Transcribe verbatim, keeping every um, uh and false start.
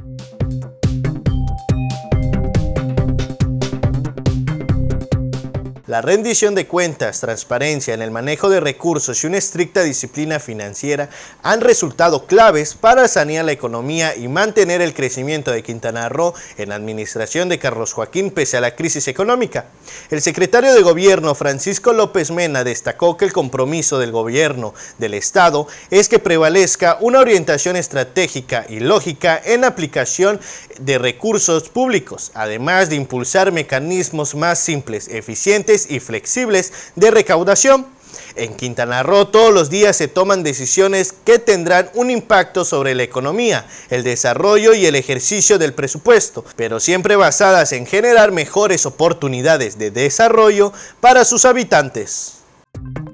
La rendición de cuentas, transparencia en el manejo de recursos y una estricta disciplina financiera han resultado claves para sanear la economía y mantener el crecimiento de Quintana Roo en la administración de Carlos Joaquín pese a la crisis económica. El secretario de Gobierno, Francisco López Mena, destacó que el compromiso del gobierno del Estado es que prevalezca una orientación estratégica y lógica en la aplicación de recursos públicos, además de impulsar mecanismos más simples, eficientes y flexibles de recaudación. En Quintana Roo todos los días se toman decisiones que tendrán un impacto sobre la economía, el desarrollo y el ejercicio del presupuesto, pero siempre basadas en generar mejores oportunidades de desarrollo para sus habitantes.